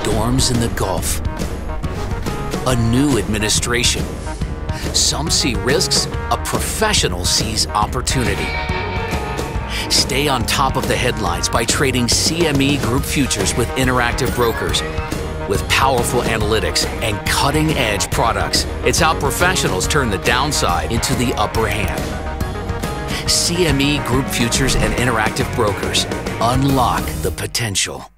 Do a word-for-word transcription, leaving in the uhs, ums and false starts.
storms in the Gulf. A new administration. Some see risks, a professional sees opportunity. Stay on top of the headlines by trading C M E Group futures with Interactive Brokers. With powerful analytics and cutting-edge products, it's how professionals turn the downside into the upper hand. C M E Group Futures and Interactive Brokers. Unlock the potential.